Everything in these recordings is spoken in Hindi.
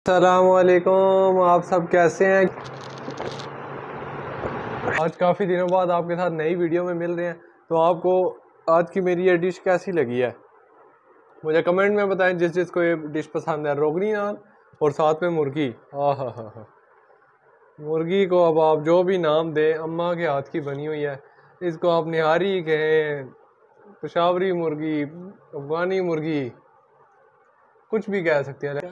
अस्सलामुअलैकुम, आप सब कैसे हैं। आज काफ़ी दिनों बाद आपके साथ नई वीडियो में मिल रहे हैं। तो आपको आज की मेरी ये डिश कैसी लगी है मुझे कमेंट में बताएं। जिस जिसको ये डिश पसंद है, रोगनी नान और साथ में मुर्गी। हा, मुर्गी को अब आप जो भी नाम दें, अम्मा के हाथ की बनी हुई है। इसको आप निहारी कहें, पेशावरी मुर्गी, अफगानी मुर्गी, कुछ भी कह सकते हैं।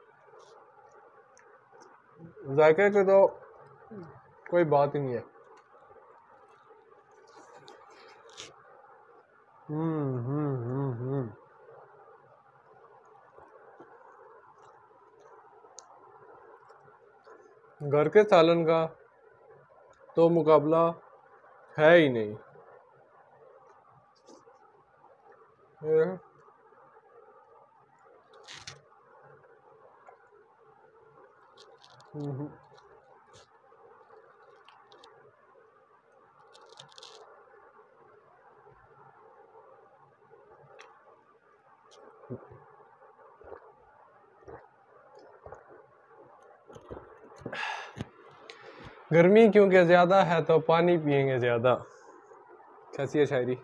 जायके के तो कोई बात ही नहीं है। हम्म। घर के सालन का तो मुकाबला है ही नहीं। ये- हम्म, गर्मी क्योंकि ज्यादा है तो पानी पियेंगे ज्यादा। कैसी है शायरी।